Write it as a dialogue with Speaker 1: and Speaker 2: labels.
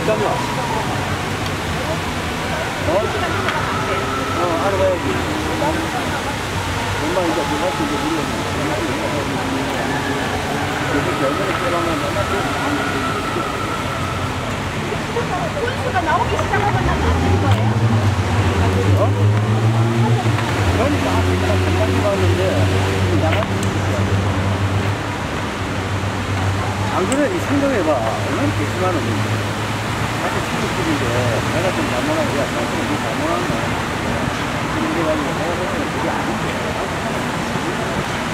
Speaker 1: 잠깐만. 알아봐야지. 엄마 이제 누가 이제 그래서 결국에 깨방만 만나고.
Speaker 2: 혼수가 나오기 시작하면 다 되는 거예요?
Speaker 1: 그러니까 내가 잠깐 봤는데 나가고 안 그래? 이 생각해봐. 얼마나 괘씸하는 거지. 사실 친구들인데 내가 좀 잘못한 거야. 사실 이 잘못한 거야. 그래가지고 내가 볼 때는 그게 아닌데.